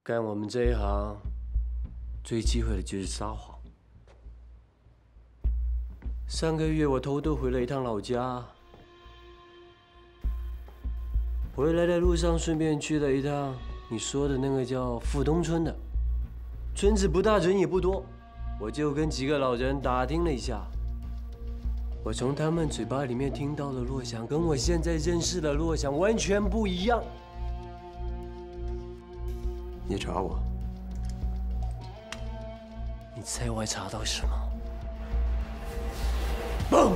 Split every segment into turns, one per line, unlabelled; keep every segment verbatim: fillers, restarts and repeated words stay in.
干我们这一行，最忌讳的就是撒谎。上个月我偷偷回了一趟老家，回来的路上顺便去了一趟你说的那个叫富东村的，村子不大，人也不多，我就跟几个老人打听了一下。 我从他们嘴巴里面听到的洛翔，跟我现在认识的洛翔完全不一样。你查我，你猜我还查到什么？嘣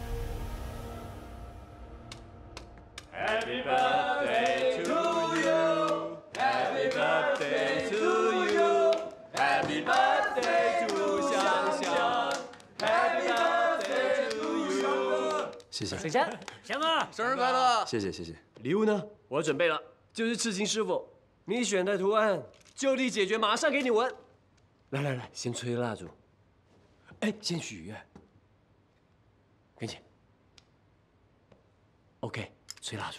！Happy birthday to you, Happy birthday to you, Happy birthday to 香香 ，Happy birthday to you。谢谢。
水山，
翔哥，生日快乐！
谢谢谢谢。礼物呢？我准备了，就是刺青师傅，你选的图案就地解决，马上给你纹。来来来，先吹蜡烛。哎，先许愿。跟紧。OK， 吹蜡烛。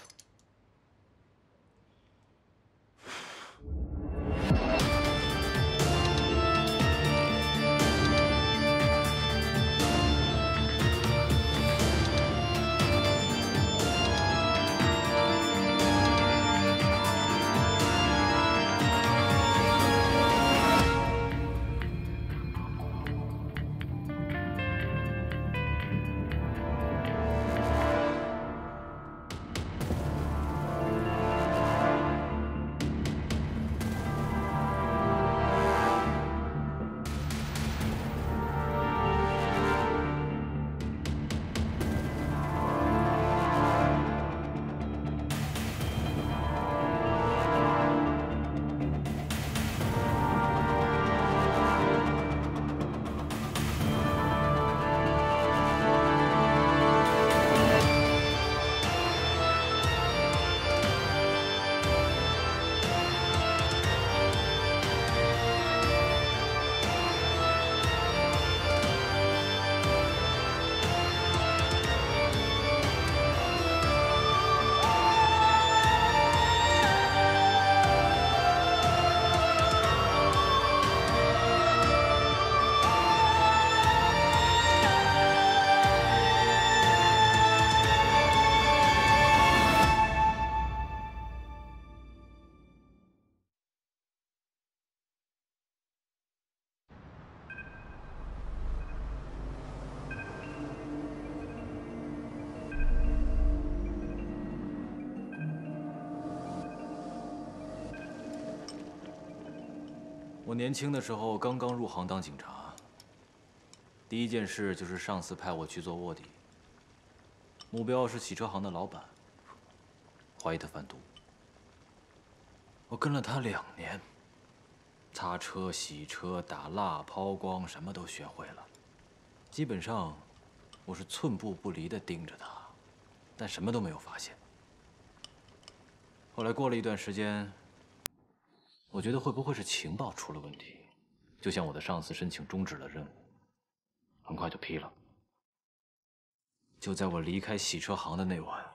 我年轻的时候刚刚入行当警察，第一件事就是上司派我去做卧底，目标是洗车行的老板，怀疑他贩毒。我跟了他两年，擦车、洗车、打蜡、抛光，什么都学会了。基本上，我是寸步不离地盯着他，但什么都没有发现。后来过了一段时间。 我觉得会不会是情报出了问题？就向我的上司申请终止了任务，很快就批了。就在我离开洗车行的那晚，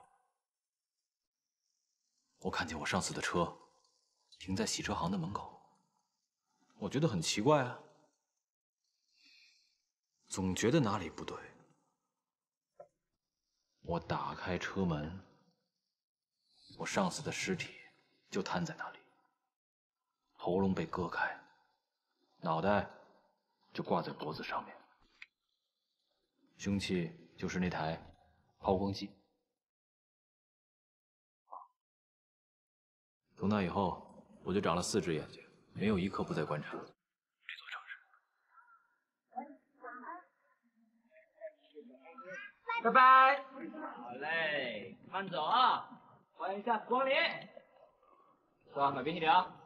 我看见我上司的车停在洗车行的门口，我觉得很奇怪啊，总觉得哪里不对。我打开车门，我上司的尸体就瘫在那里。 喉咙被割开，脑袋就挂在脖子上面，凶器就是那台抛光机。从那以后，我就长了四只眼睛，没有一刻不在观察这座城市。
拜拜。好嘞，慢走啊！欢迎下次光临。是吧？买冰淇淋啊。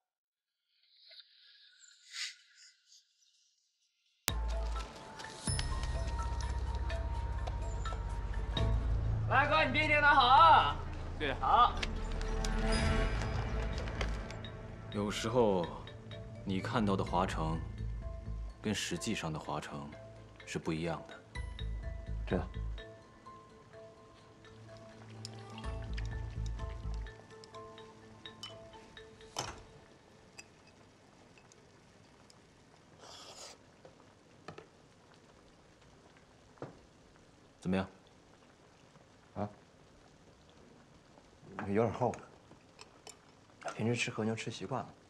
来哥，你冰淇淋拿好啊！对，好。
有时候，你看到的华城，跟实际上的华城是不一样的。
知道。
怎么样？
啊？有点厚了。平时吃和牛吃习惯了。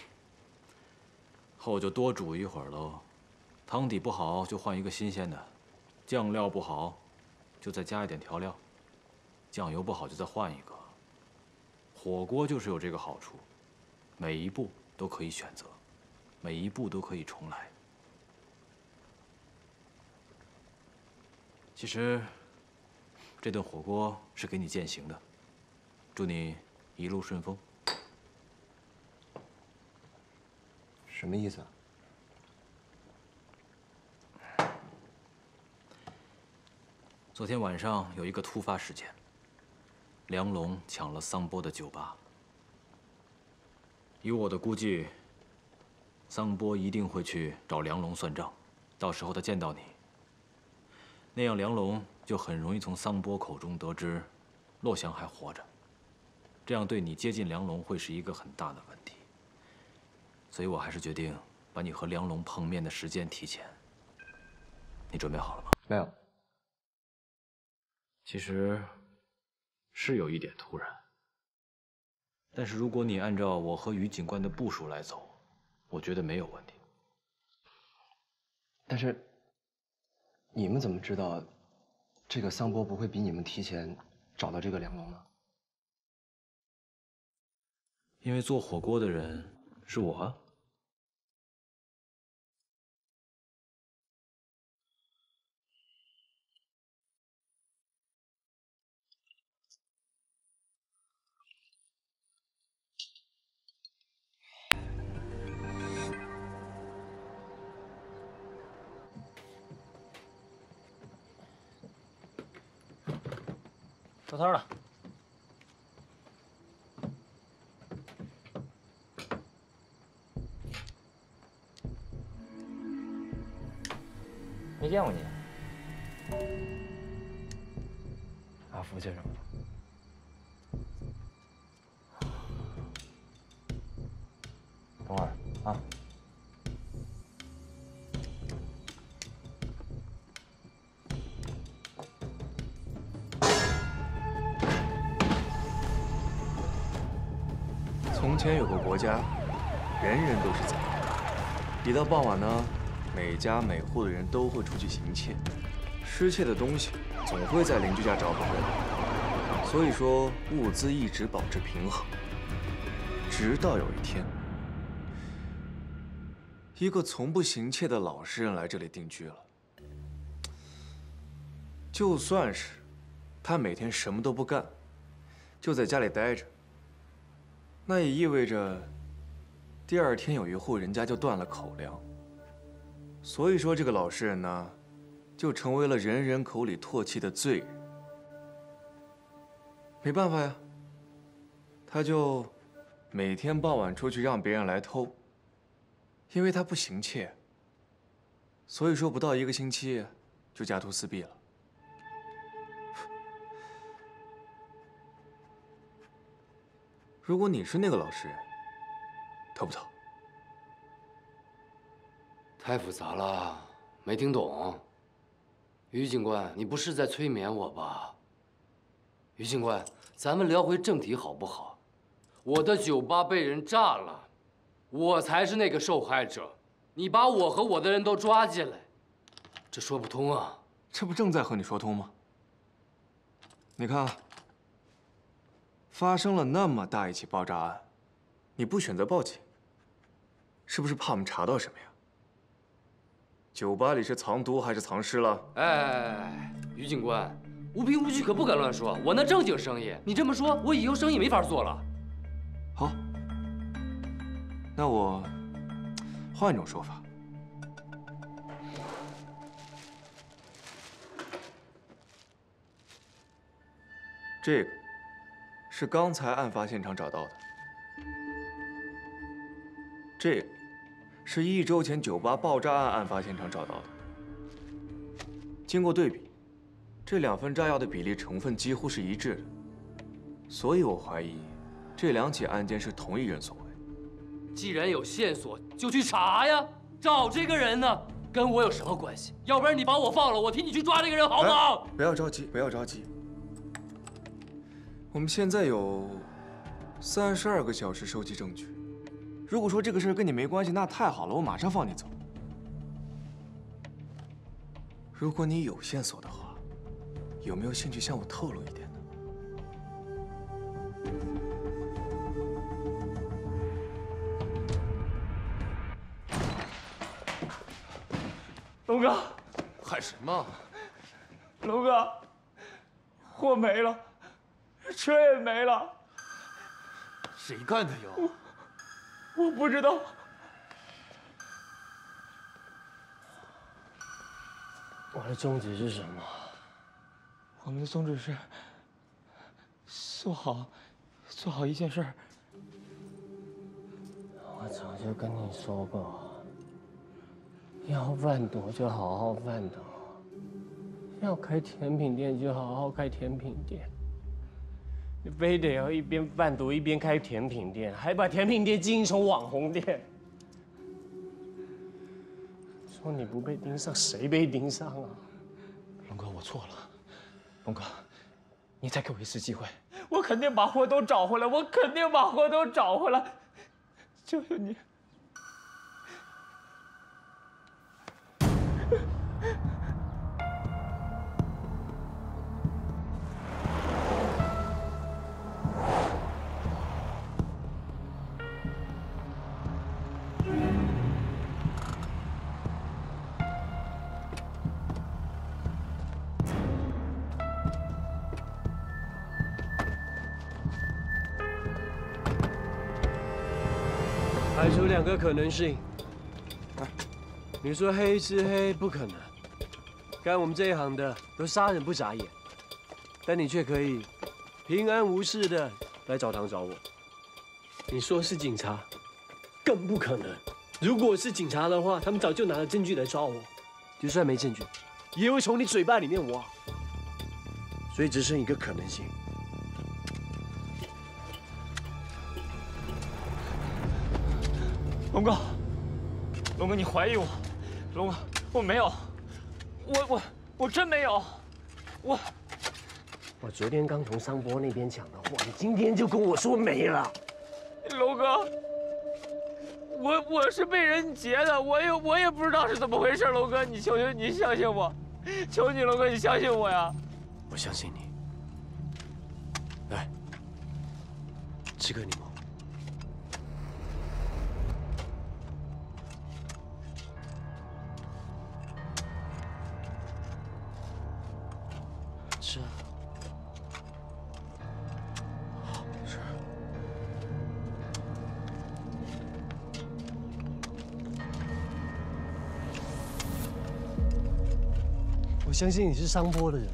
厚就多煮一会儿喽。汤底不好就换一个新鲜的，酱料不好就再加一点调料，酱油不好就再换一个。火锅就是有这个好处，每一步都可以选择，每一步都可以重来。其实，这顿火锅是给你践行的，祝你一路顺风。
什么意思啊？
昨天晚上有一个突发事件，梁龙抢了桑波的酒吧。以我的估计，桑波一定会去找梁龙算账，到时候他见到你，那样梁龙就很容易从桑波口中得知洛翔还活着，这样对你接近梁龙会是一个很大的问题。所以我还是决定把你和梁龙碰面的时间提前。你准备好了吗？
没有。
其实是有一点突然，但是如果你按照我和于警官的部署来走，我觉得没有问题。
但是你们怎么知道这个桑波不会比你们提前找到这个梁龙呢？
因为做火锅的人是我啊。
收摊了。没见过你。
阿福介绍的。等会儿啊。
从前有个国家，人人都是宰羊的。一到傍晚呢，每家每户的人都会出去行窃，失窃的东西总会在邻居家找不回来，所以说物资一直保持平衡。直到有一天，一个从不行窃的老实人来这里定居了。就算是他每天什么都不干，就在家里待着。那也意味着，第二天有一户人家就断了口粮。所以说，这个老实人呢，就成为了人人口里唾弃的罪人。没办法呀，他就每天傍晚出去让别人来偷，因为他不行窃，所以说不到一个星期就家徒四壁了。如果你是那个老实人，偷不偷？
太复杂了，没听懂。于警官，你不是在催眠我吧？于警官，咱们聊回正题好不好？我的酒吧被人炸了，我才是那个受害者。你把我和我的人都抓进来，这说不通啊！
这不正在和你说通吗？你看啊。发生了那么大一起爆炸案，你不选择报警，是不是怕我们查到什么呀？酒吧里是藏毒还是藏尸了？
哎，于警官，无凭无据可不敢乱说。我那正经生意，你这么说，我以后生意没法做了。
好，那我换一种说法。这个。是刚才案发现场找到的，这个是一周前酒吧爆炸案案发现场找到的。经过对比，这两份炸药的比例成分几乎是一致的，所以我怀疑这两起案件是同一人所为。
既然有线索，就去查呀，找这个人呢。 跟我有什么关系？要不然你把我放了，我替你去抓这个人，好不好？
不要着急，不要着急。我们现在有三十二个小时收集证据。如果说这个事儿跟你没关系，那太好了，我马上放你走。如果你有线索的话，有没有兴趣向我透露一点呢？
龙哥，
喊什么？
龙哥，货没了，车也没了。
谁干的哟？
我不知道。
我的宗旨是什么？
我们的宗旨是做好，做好一件事儿。
我早就跟你说过，要贩毒就好好贩毒，要开甜品店就好好开甜品店。你非得要一边贩毒一边开甜品店，还把甜品店经营成网红店。说你不被盯上，谁被盯上啊？
龙哥，我错了。龙哥，你再给我一次机会，我肯定把货都找回来，我肯定把货都找回来。求求你。
排除两个可能性。你说黑吃黑不可能，干我们这一行的都杀人不眨眼，但你却可以平安无事的来澡堂找我。你说是警察，更不可能。如果是警察的话，他们早就拿了证据来抓我。就算没证据，也会从你嘴巴里面挖。所以只剩一个可能性。
龙哥，龙哥，你怀疑我？龙哥，我没有，我我我真没有，我
我昨天刚从商波那边抢的货，你今天就跟我说没了。
龙哥，我我是被人劫的，我也我也不知道是怎么回事。龙哥，你求求你相信我，求你，龙哥，你相信我呀！
我相信你。来，吃个柠檬。吃啊。好吃。我相信你是商波的人。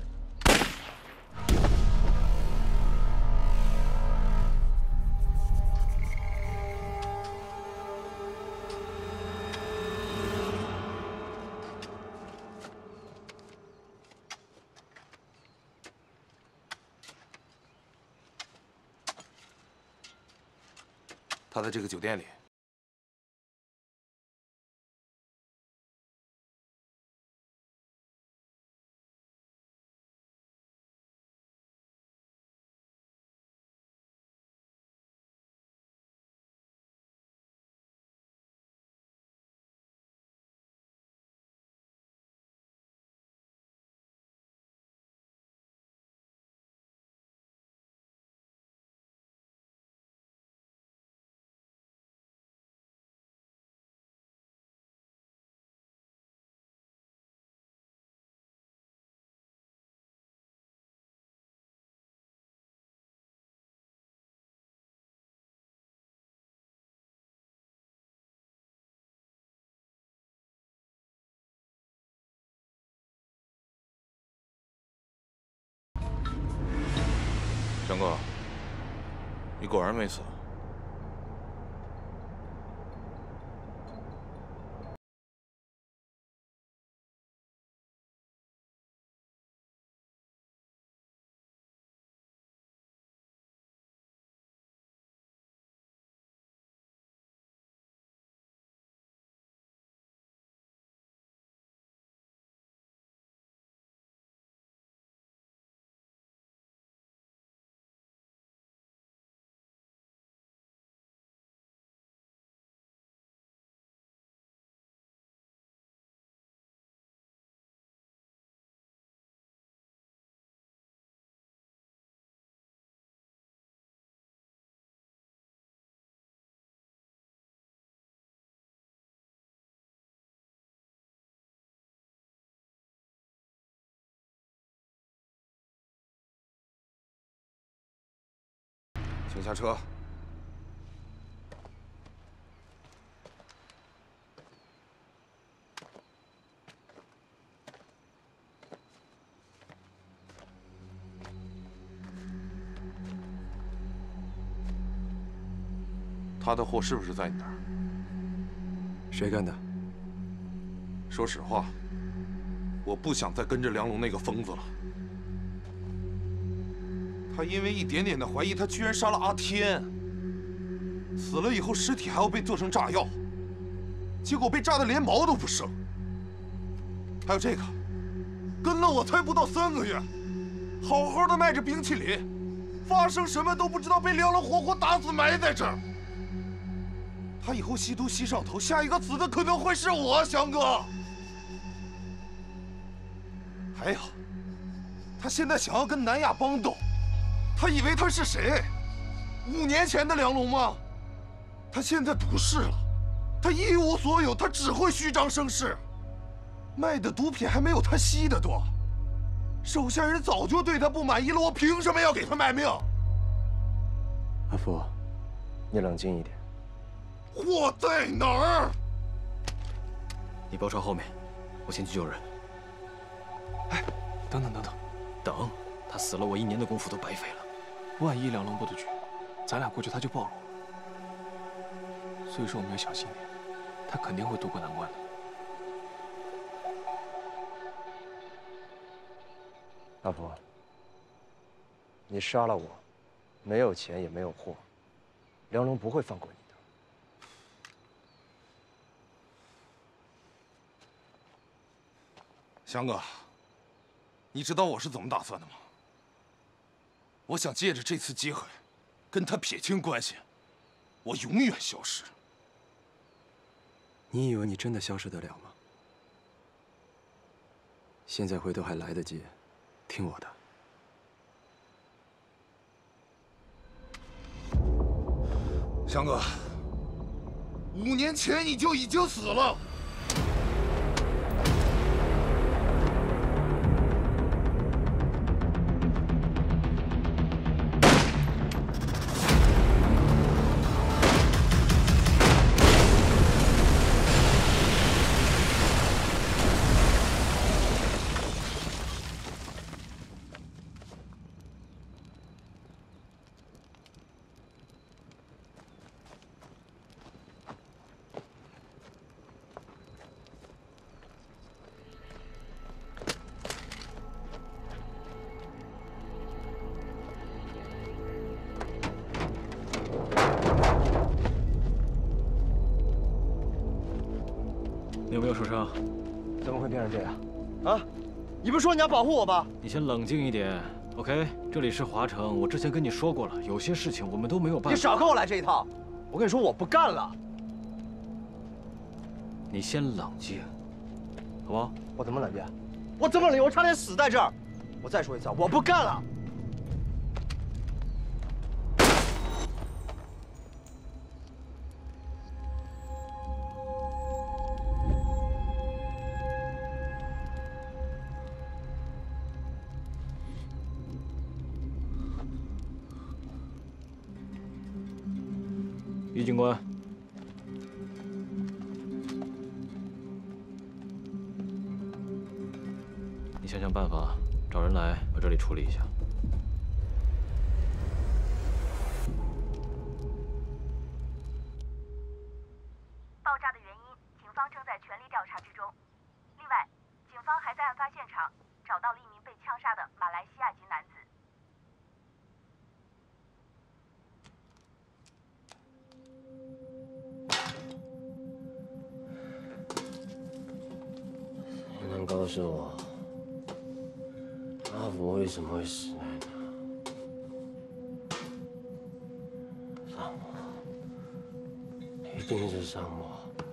他在这个酒店里。张哥，你果然没死。 请下车。他的货是不是在你那儿？
谁干的？
说实话，我不想再跟着梁龙那个疯子了。他因为一点点的怀疑，他居然杀了阿天，死了以后尸体还要被做成炸药，结果被炸得连毛都不剩。还有这个，跟了我才不到三个月，好好的卖着冰淇淋，发生什么都不知道，被梁龙活活打死埋在这儿。他以后吸毒吸上头，下一个死的可能会是我，翔哥。还有，他现在想要跟南亚帮斗，他以为他是谁？五年前的梁龙吗？他现在不是了，他一无所有，他只会虚张声势，卖的毒品还没有他吸的多。手下人早就对他不满意了，我凭什么要给他卖命？
阿福，你冷静一点。
货在哪儿？
你包抄后面，我先去救人。
哎，等等等等，
等，他死了，我一年的功夫都白费了。
万一梁龙布的局，咱俩过去他就暴露了。所以说我们要小心点，他肯定会渡过难关的。阿福，你杀了我，没有钱也没有货，梁龙不会放过你。
翔哥，你知道我是怎么打算的吗？我想借着这次机会，跟他撇清关系，我永远消失。
你以为你真的消失得了吗？现在回头还来得及，听我的。
翔哥，五年前你就已经死了。
你有没有受伤？
怎么会变成这样？啊！你不是说你要保护我吗？
你先冷静一点 ，OK？ 这里是华城，我之前跟你说过了，有些事情我们都没有办法。
你少跟我来这一套！我跟你说，我不干了。
你先冷静，好不好？
我怎么冷静？我怎么冷静？我差点死在这儿！我再说一次，我不干了。
于警官，你想想办法，找人来把这里处理一下。
爆炸的原因，警方正在全力调查之中。另外，警方还在案发现场找到了一名被枪杀的马来西亚籍男子。
你能告诉我，阿福为什么会死在那？上我，一定是上我。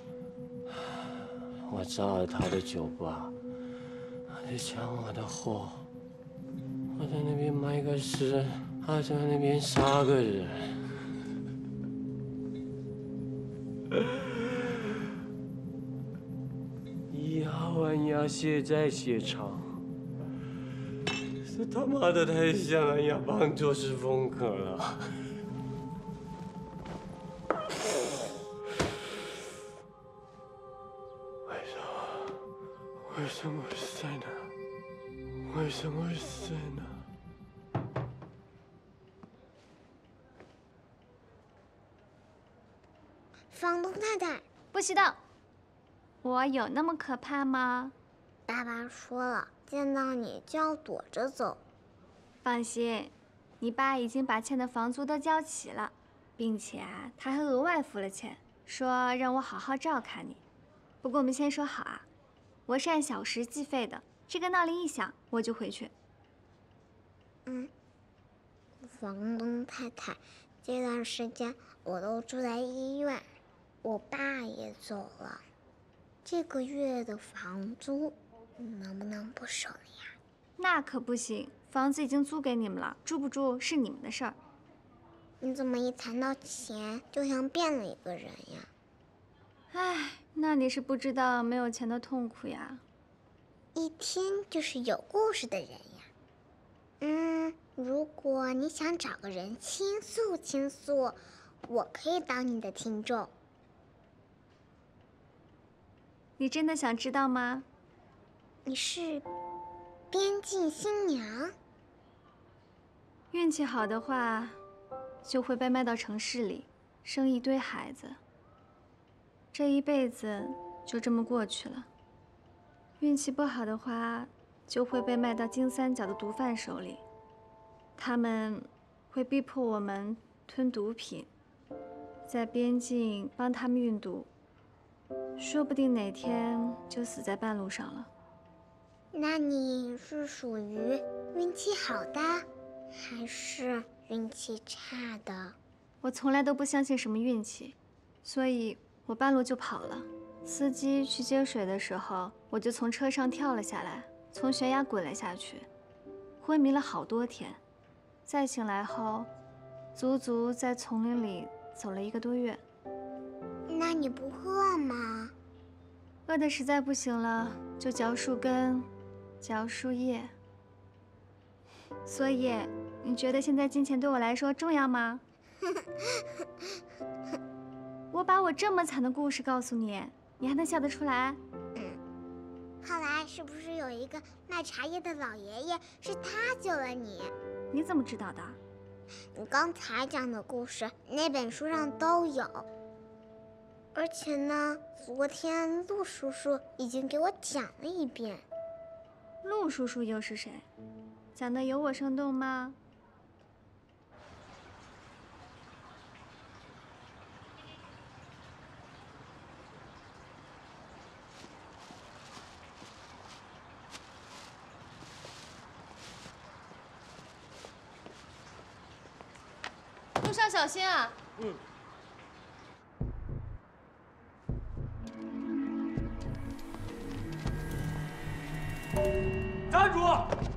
我炸了他的酒吧，他在抢我的货。我在那边卖个尸，他在那边杀个人。牙弯牙血债血偿，这他妈的太像南亚帮做事风格了。 什么在那？为什么在那？
房东太太，
不许动！我有那么可怕吗？
爸爸说了，见到你就要躲着走。
放心，你爸已经把欠的房租都交齐了，并且啊，他还额外付了钱，说让我好好照看你。不过我们先说好啊，我是按小时计费的，这个闹铃一响我就回去。
嗯，房东太太，这段时间我都住在医院，我爸也走了，这个月的房租能不能不收了呀？
那可不行，房子已经租给你们了，住不住是你们的事儿。
你怎么一谈到钱就像变了一个人呀？
唉，那你是不知道没有钱的痛苦呀。
一听就是有故事的人呀。嗯，如果你想找个人倾诉倾诉，我可以当你的听众。
你真的想知道吗？
你是边境新娘？
运气好的话，就会被卖到城市里，生一堆孩子。这一辈子就这么过去了。运气不好的话，就会被卖到金三角的毒贩手里。他们会逼迫我们吞毒品，在边境帮他们运毒，说不定哪天就死在半路上了。
那你是属于运气好的，还是运气差的？
我从来都不相信什么运气，所以我半路就跑了。司机去接水的时候，我就从车上跳了下来，从悬崖滚了下去，昏迷了好多天。再醒来后，足足在丛林里走了一个多月。
那你不饿吗？
饿得实在不行了，就嚼树根，嚼树叶。所以，你觉得现在金钱对我来说重要吗？我把我这么惨的故事告诉你，你还能笑得出来？
嗯。后来是不是有一个卖茶叶的老爷爷，是他救了你？
你怎么知道的？
你刚才讲的故事，那本书上都有。而且呢，昨天陆叔叔已经给我讲了一遍。
陆叔叔又是谁？讲的有我生动吗？
路上小心啊！
嗯。站住！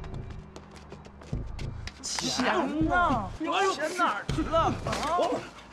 钱呢？钱哪儿去了？啊！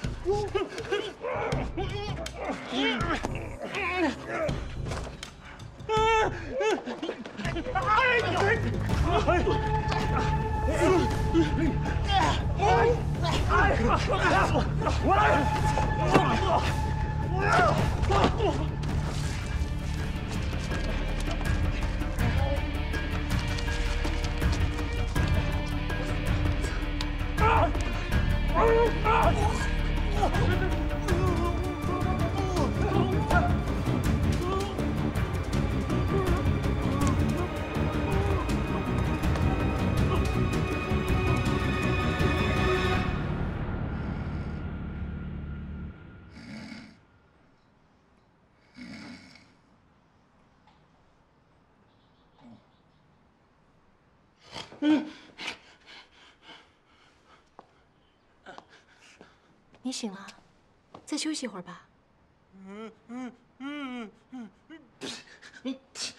你醒了，再休息一会儿吧。
嗯嗯嗯嗯嗯。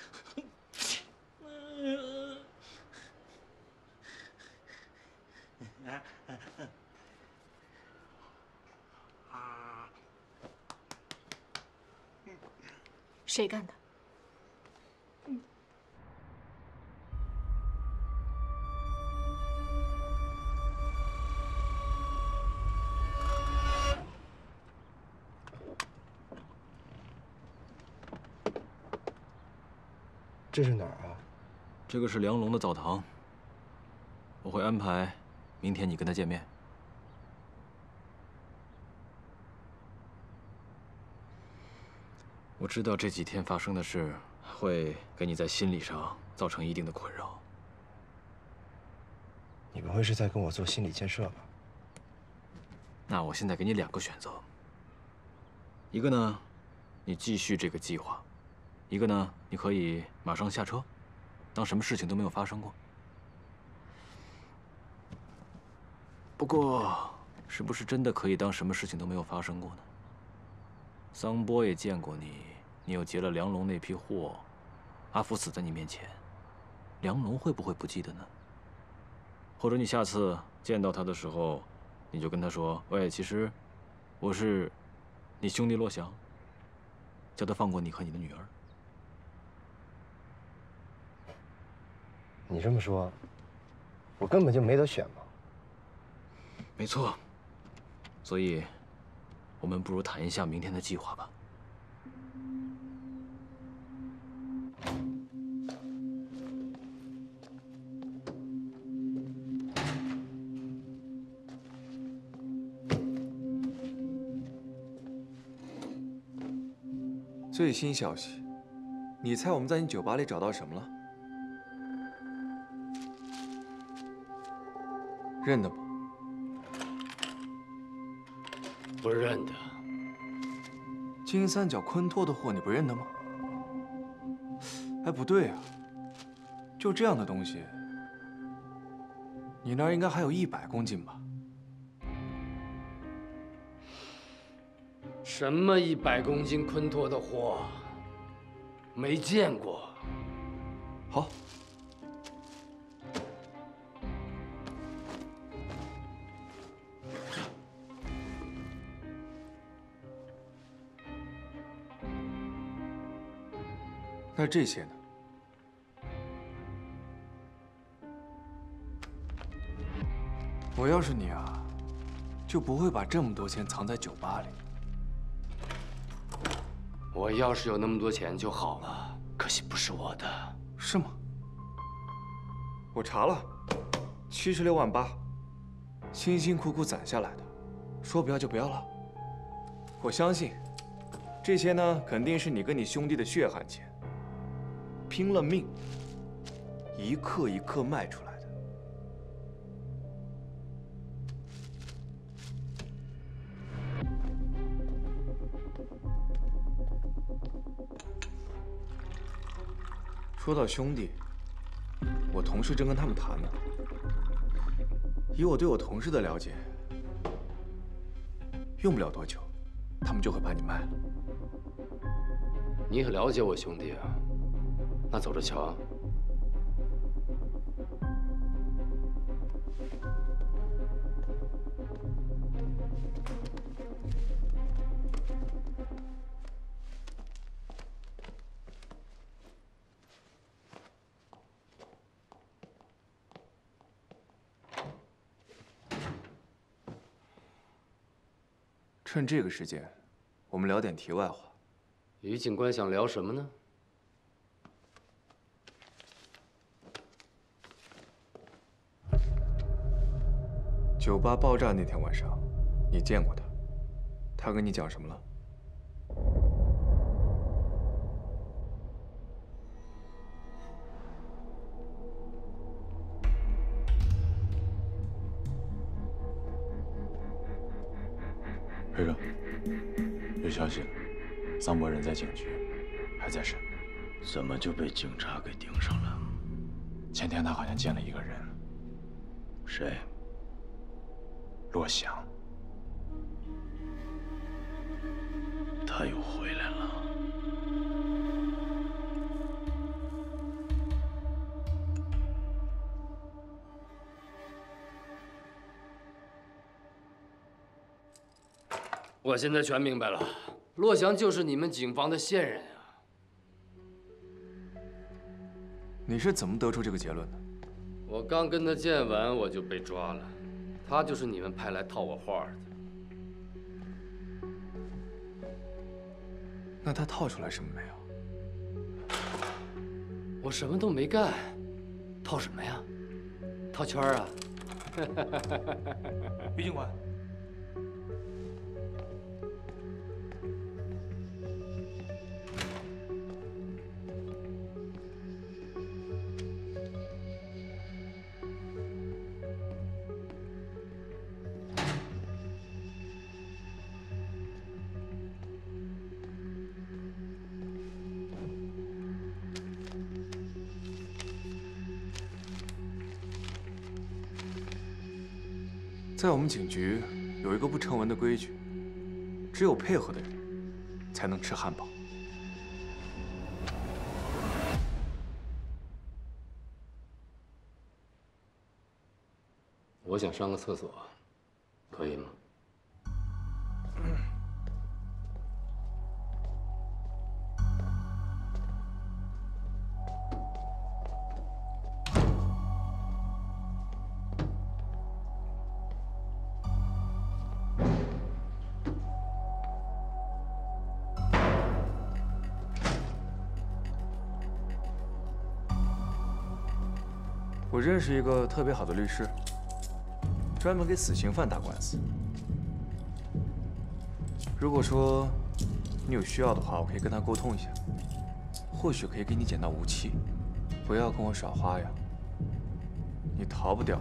谁干的？
这是哪儿啊？
这个是梁龙的澡堂。我会安排明天你跟他见面。我知道这几天发生的事会给你在心理上造成一定的困扰。
你不会是在跟我做心理建设吧？
那我现在给你两个选择，一个呢，你继续这个计划；一个呢，你可以马上下车，当什么事情都没有发生过。不过，是不是真的可以当什么事情都没有发生过呢？桑波也见过你，你又劫了梁龙那批货，阿福死在你面前，梁龙会不会不记得呢？或者你下次见到他的时候，你就跟他说：“喂，其实我是你兄弟洛翔，叫他放过你和你的女儿。”
你这么说，我根本就没得选嘛。
没错，所以，我们不如谈一下明天的计划吧。
最新消息，你猜我们在你酒吧里找到什么了？认得吗？
不认得。
金三角昆托的货你不认得吗？哎，不对啊，就这样的东西，你那儿应该还有一百公斤吧？
什么一百公斤昆托的货？没见过。
好。那这些呢？我要是你啊，就不会把这么多钱藏在酒吧里。
我要是有那么多钱就好了，可惜不是我的。
是吗？我查了，七十六万八，辛辛苦苦攒下来的，说不要就不要了。我相信，这些呢，肯定是你跟你兄弟的血汗钱。拼了命，一克一克卖出来的。说到兄弟，我同事正跟他们谈呢。以我对我同事的了解，用不了多久，他们就会把你卖了。
你很了解我兄弟啊。那走着瞧啊！
趁这个时间，我们聊点题外话。
于警官想聊什么呢？
酒吧爆炸那天晚上，你见过他？他跟你讲什么了？
瑞哥，有消息了，桑博人在警局，还在审。
怎么就被警察给盯上了？
前天他好像见了一个人。
谁？
洛翔。
他又回来了。
我现在全明白了，洛翔就是你们警方的线人啊！
你是怎么得出这个结论的？
我刚跟他见完，我就被抓了。他就是你们派来套我话的。
那他套出来什么没有？
我什么都没干，套什么呀？套圈啊？
于警官，在我们警局有一个不成文的规矩，只有配合的人才能吃汉堡。
我想上个厕所，可以吗？
我认识一个特别好的律师，专门给死刑犯打官司。如果说你有需要的话，我可以跟他沟通一下，或许可以给你捡到无期。不要跟我耍花样，你逃不掉。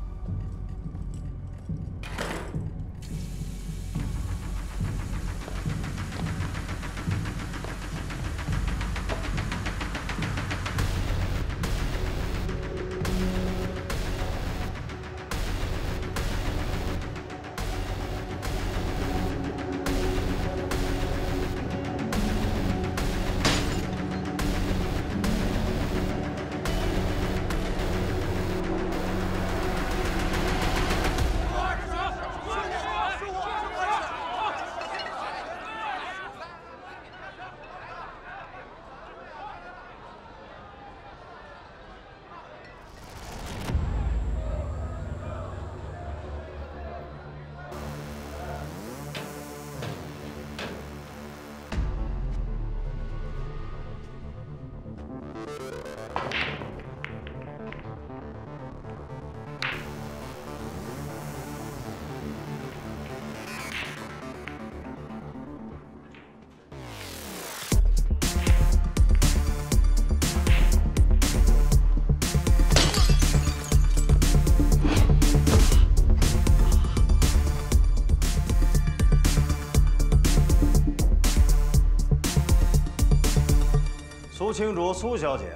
苏青竹，苏小姐，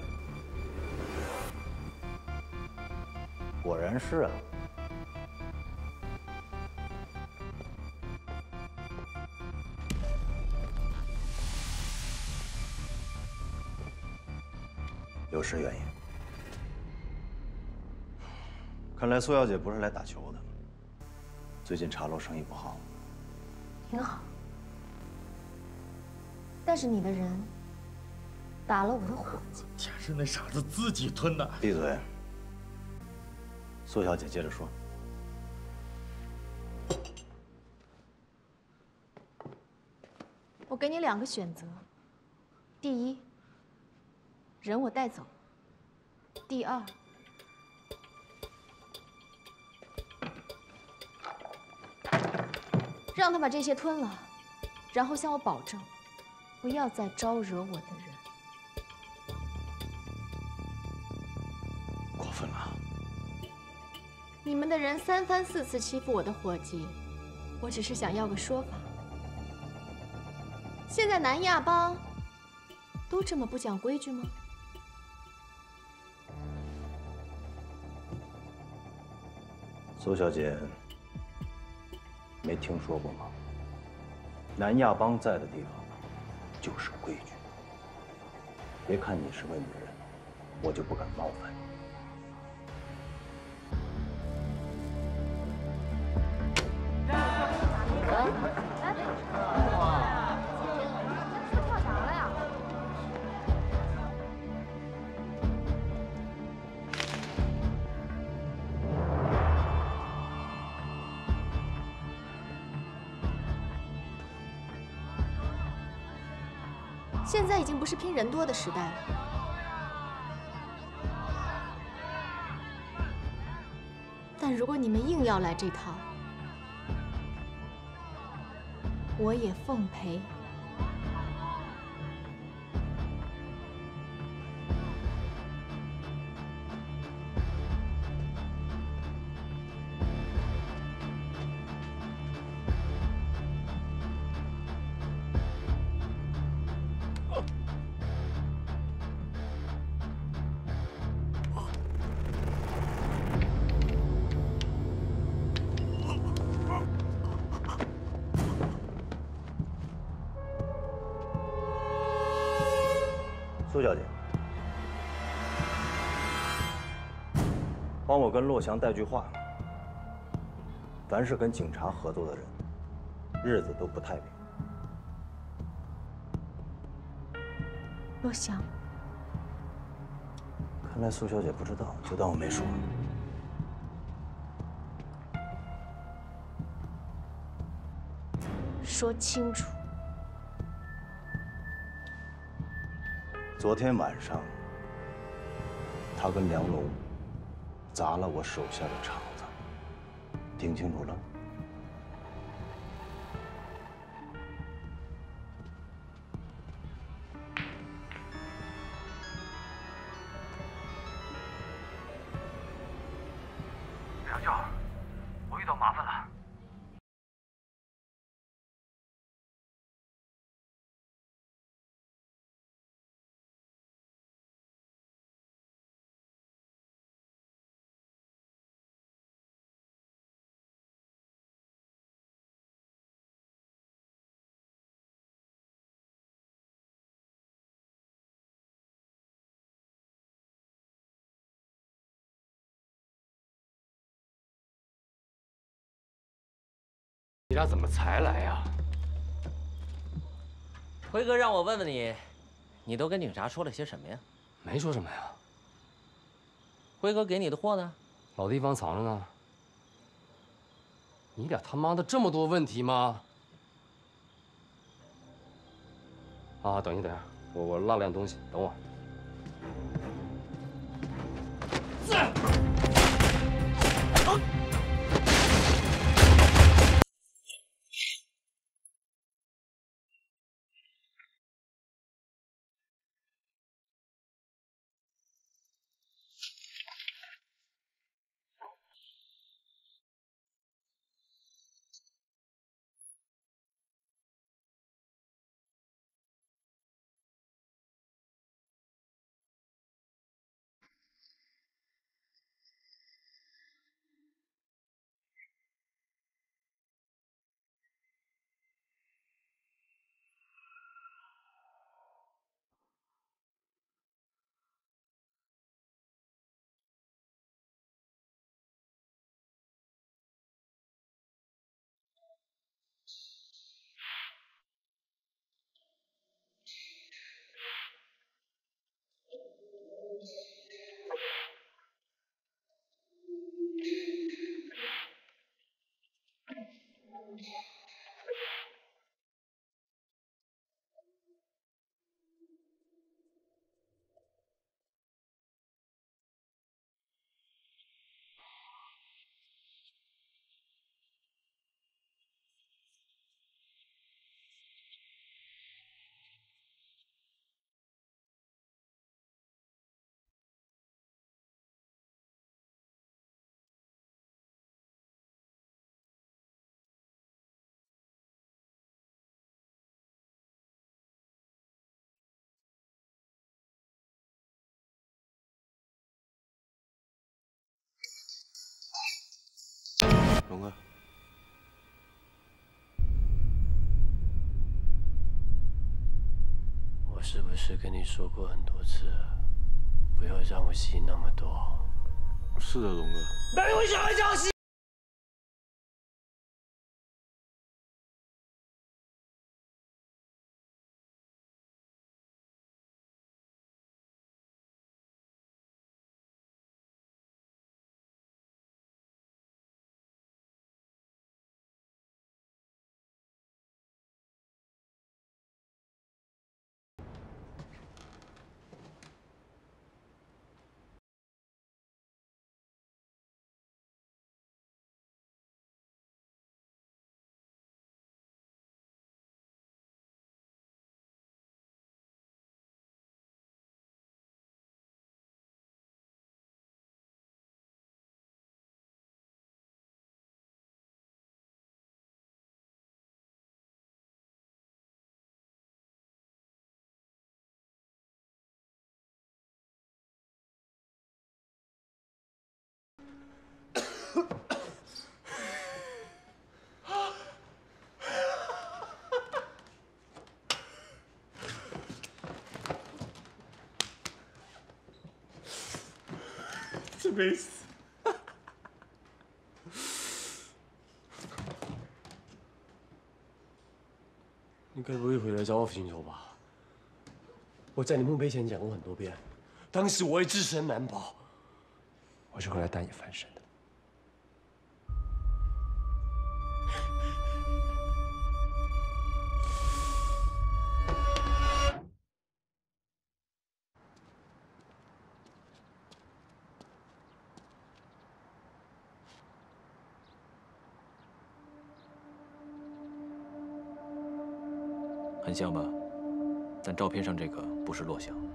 果然是啊。有失远迎。看来苏小姐不是来打球的。最近茶楼生意不好。
挺好，但是你的人打了我的伙计，
全是那傻子自己吞的。
闭嘴。苏小姐接着说。
我给你两个选择：第一，人我带走；第二，让他把这些吞了，然后向我保证，不要再招惹我的人。
过分了。
你们的人三番四次欺负我的伙计，我只是想要个说法。现在南亚帮都这么不讲规矩吗？
苏小姐，没听说过吗？南亚帮在的地方就是规矩。别看你是个女人，我就不敢冒犯你。
现在已经不是拼人多的时代了。 但如果你们硬要来这套，我也奉陪。
苏小姐，帮我跟骆翔带句话：凡是跟警察合作的人，日子都不太平。
骆翔，
看来苏小姐不知道，就当我没说。
说清楚。
昨天晚上，他跟梁龙砸了我手下的场子，听清楚了？
梁教，我遇到麻烦了。
你俩怎么才来呀？
辉哥让我问问你，你都跟警察说了些什么呀？
没说什么呀。
辉哥给你的货呢？
老地方藏着呢。你俩他妈的这么多问题吗？啊，等一等，我我落两东西，等我。
龙哥，
我是不是跟你说过很多次，不要让我戏那么多？
是的，龙哥。
那你为什么叫戏？ 真没死。你该不会回来找我复仇吧？我在你墓碑前讲过很多遍，当时我也自身难保。
我是回来带你翻身的。
很像吧？但照片上这个不是洛翔。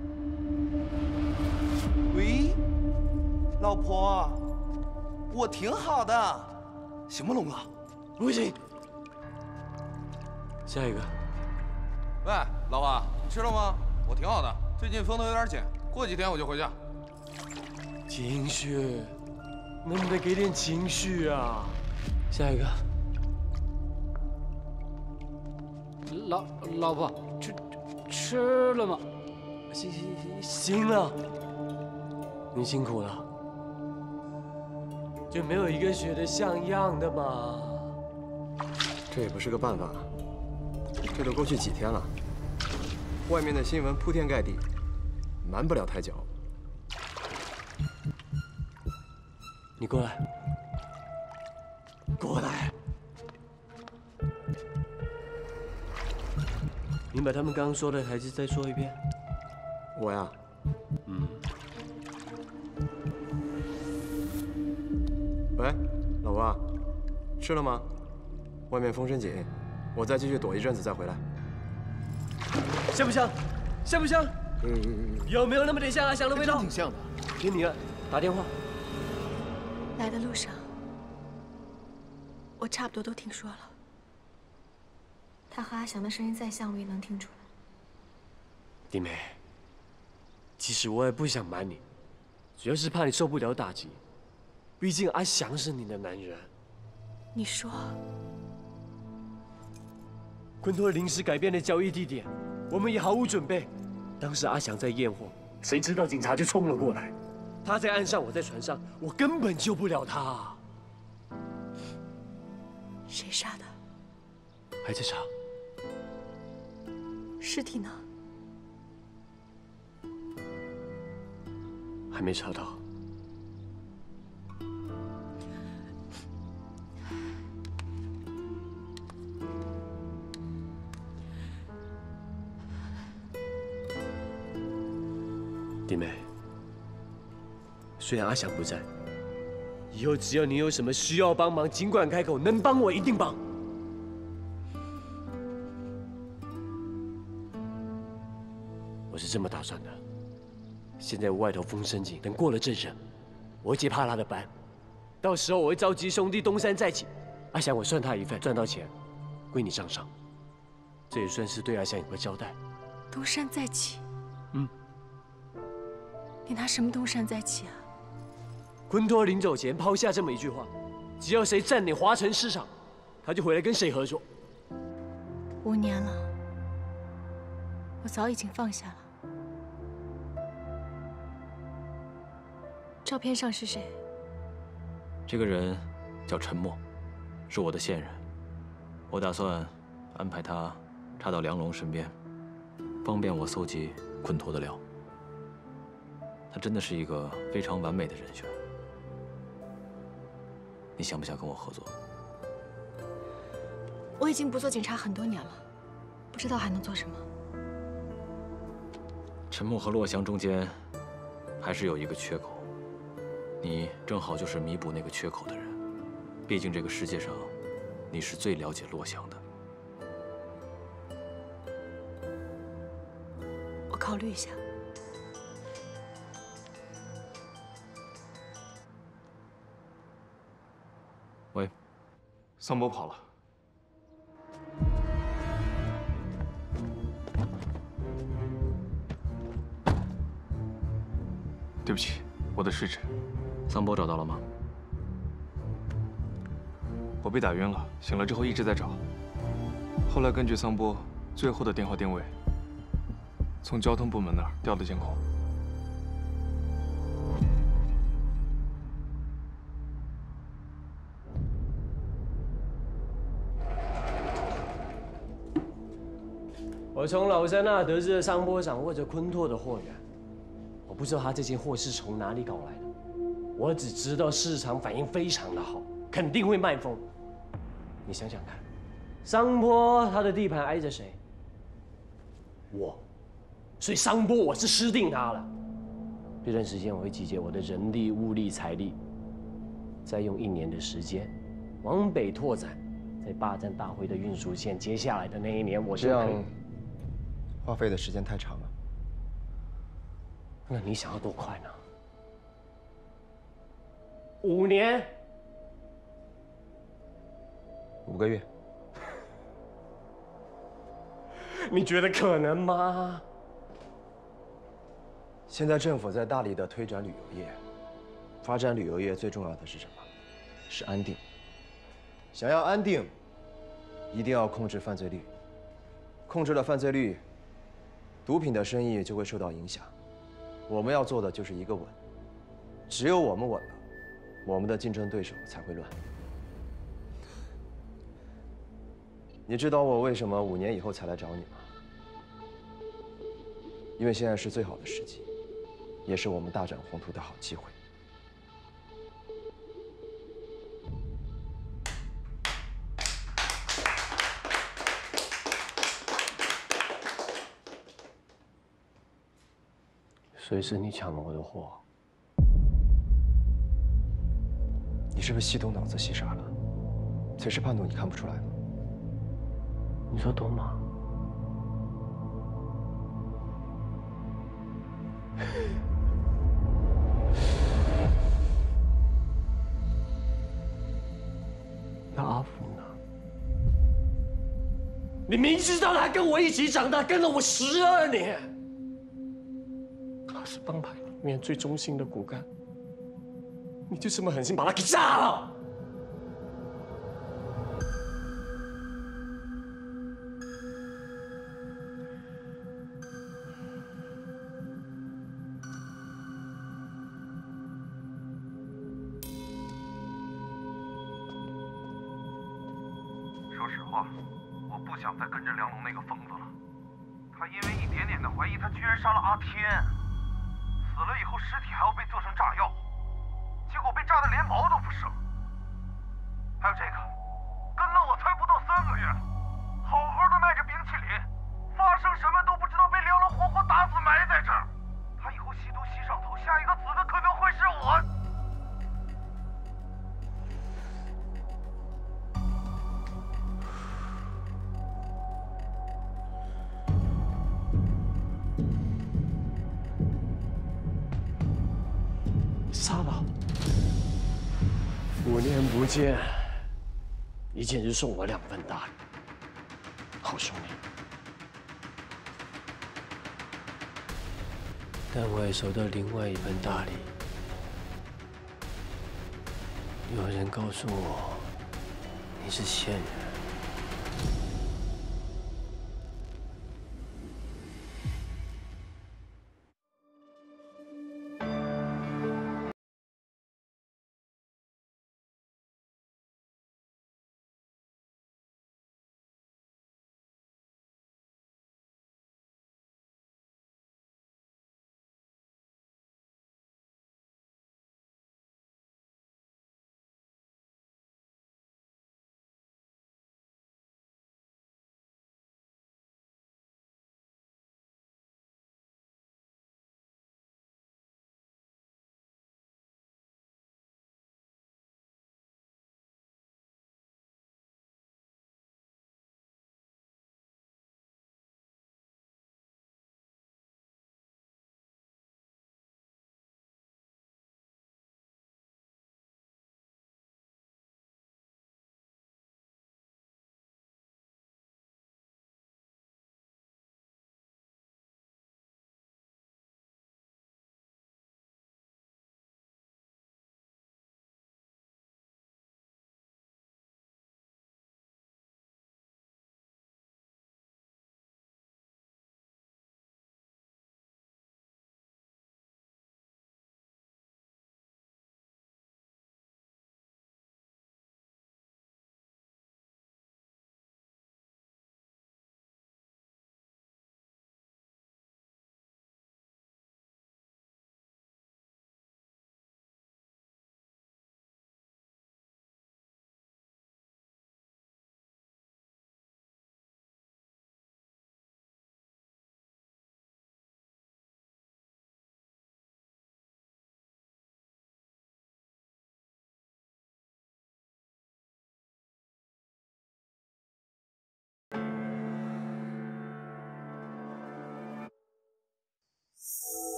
喂，老婆，我挺好的，行吗，龙哥？
不行。下一个。
喂，老婆，你吃了吗？我挺好的，最近风头有点紧，过几天我就回去。
情绪，能不能给点情绪啊？下一个。
老老婆，吃吃了吗？
行行行行了，你辛苦了。就没有一个学得像样的吗？
这也不是个办法。这都过去几天了，外面的新闻铺天盖地，瞒不了太久。
你过来，过来。 你把他们刚刚说的台词再说一遍。
我呀，
嗯。
喂，老婆，吃了吗？外面风声紧，我再继续躲一阵子再回来。
像不像？像不像？
嗯。
有没有那么点像阿翔的味道？
挺像的。
听你了，打电话。
来的路上，我差不多都听说了。 他和阿翔的声音再像，我也能听出来。
弟妹，其实我也不想瞒你，主要是怕你受不了打击。毕竟阿翔是你的男人。
你说，
昆托临时改变了交易地点，我们也毫无准备。当时阿翔在验货，谁知道警察就冲了过来。他在岸上，我在船上，我根本救不了他。
谁杀的？
还在查。
尸体呢？
还没查到。弟妹，虽然阿翔不在，以后只要你有什么需要帮忙，尽管开口，能帮我一定帮。 我是这么打算的，现在外头风声紧，等过了这阵，我会接帕拉的班，到时候我会召集兄弟东山再起。阿翔，我算他一份，赚到钱归你账上，这也算是对阿翔有个交代。
东山再起？
嗯。
你拿什么东山再起啊？
昆托临走前抛下这么一句话：只要谁占领华城市场，他就回来跟谁合作。
五年了，我早已经放下了。 照片上是谁？
这个人叫陈默，是我的线人。我打算安排他插到梁龙身边，方便我搜集昆托的料。他真的是一个非常完美的人选。你想不想跟我合作？
我已经不做警察很多年了，不知道还能做什么。
陈默和洛翔中间还是有一个缺口。 你正好就是弥补那个缺口的人，毕竟这个世界上，你是最了解洛翔的。
我考虑一下。
喂，
桑博跑了。对不起，我的失职。
桑波找到了吗？
我被打晕了，醒了之后一直在找。后来根据桑波最后的电话定位，从交通部门那儿调的监控。
我从老三那得知了桑波掌握着昆拓的货源，我不知道他这件货是从哪里搞来的，我只知道市场反应非常的好，肯定会卖疯。你想想看，桑波他的地盘挨着谁？我，所以桑波我是吃定他了。这段时间我会集结我的人力、物力、财力，再用一年的时间往北拓展，在霸占大会的运输线，接下来的那一年我就可以。
花费的时间太长了。
那你想要多快呢？五年？
五个月？
你觉得可能吗？
现在政府在大力的推展旅游业，发展旅游业最重要的是什么？是安定。想要安定，一定要控制犯罪率。控制了犯罪率。 毒品的生意就会受到影响，我们要做的就是一个稳。只有我们稳了，我们的竞争对手才会乱。你知道我为什么五年以后才来找你吗？因为现在是最好的时机，也是我们大展宏图的好机会。
所以是你抢了我的货，
你是不是系统脑子戏傻了？随时叛怒你看不出来吗？
你说懂吗？那阿福呢？你明知道他跟我一起长大，跟了我十二年。 是帮派里面最忠心的骨干，你就这么狠心把他给炸了？
说实话，我不想再跟着梁龙那个疯子了。他因为一点点的怀疑，他居然杀了阿天。 死了以后，尸体还要被做成炸药，结果被炸得连毛都不剩。还有这个，跟了我才不到三个月，好好的卖着冰淇淋，发生什么都不知道，被梁龙活活打死埋在这儿。他以后吸毒吸上头，下一个死的可能会是我。
杀了！五年不见，你简直送我两份大礼，好兄弟。但我也收到另外一份大礼，有人告诉我你是线人。